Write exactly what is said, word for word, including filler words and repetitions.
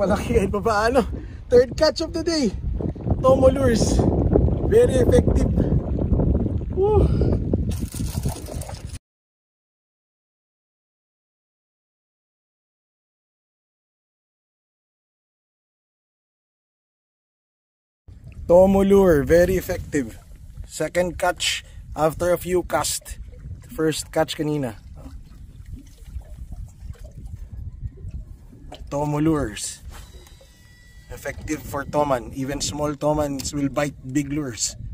malaki kahit pa paano. Third catch of the day. Tomo lures. Very effective. Woo. Tomo lure, very effective. Second catch after a few casts. First catch kanina. Tomo lures. Effective for Toman. Even small Tomans will bite big lures.